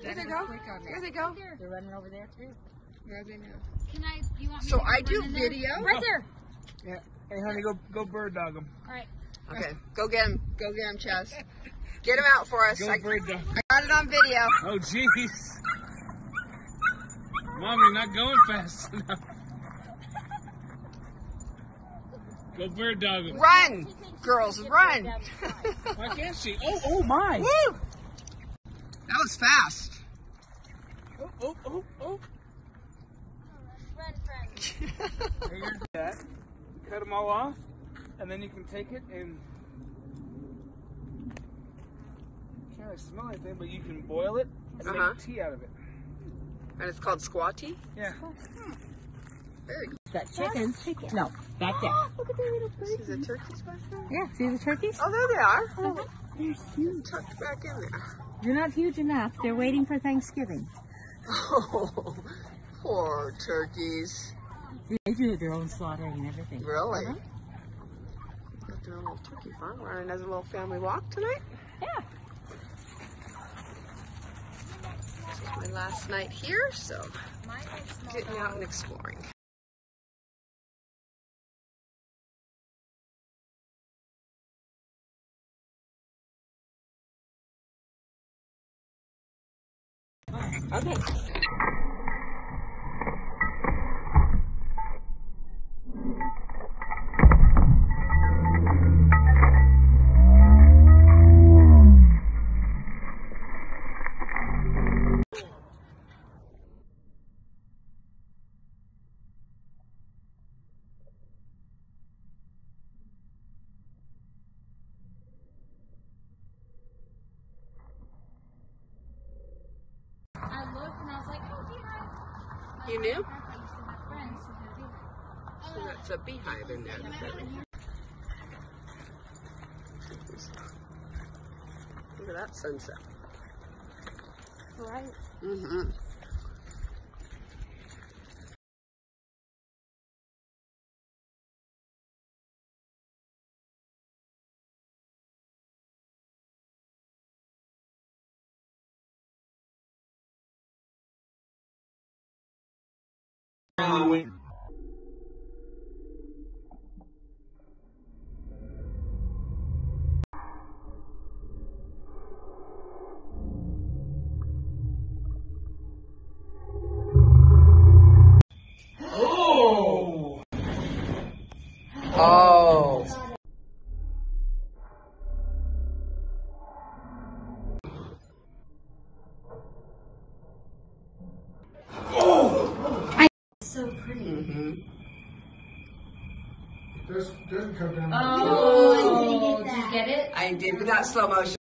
Here they go. Here they go. They're running over there too. Where are they now? You want me So to I do run in there? video. Right there. Yeah. Hey, honey, go bird dog them. All right. Okay, go get him. Go get him, Chaz. Get him out for us. Go bird dog. I got it on video. Oh, jeez. Mom, you're not going fast enough. Go bird dog them. Run, girls, run. Why can't she? Oh my. Woo! That was fast. Oh. Run, friend. There you go. Cut them all off, and then you can take it and can't really smell anything, but you can boil it and make tea out of it. And it's called squatty? Yeah. Very good. Got chickens. No, back there. Look at the little bird. See the turkeys back there? Yeah, see the turkeys? Oh, there they are. They're huge. Tucked back in there. They're not huge enough. They're waiting for Thanksgiving. Oh, poor turkeys. They do their own slaughtering and everything. Really? Got their own little turkey farm. We're on another little family walk tonight. Yeah. This is my last night here, so getting out and exploring. Okay. I looked and I was like, oh, beehive. You knew? I used to have friends who had beehive. So that's a beehive in there. Look at that sunset. Right. Mm-hmm. Oh. So pretty. Mm-hmm. Doesn't come down. Oh, did you get it? I did without slow motion.